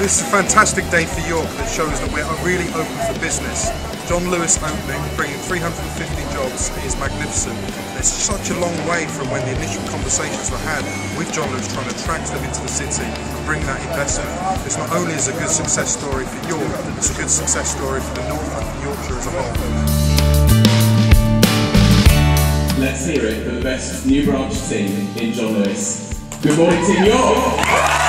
This is a fantastic day for York that shows that we're really open for business. John Lewis opening, bringing 350 jobs is magnificent. It's such a long way from when the initial conversations were had with John Lewis trying to attract them into the city and bring that investment. This not only is a good success story for York, it's a good success story for the North and for Yorkshire as a whole. Let's hear it for the best new branch team in John Lewis. Good morning, Team York!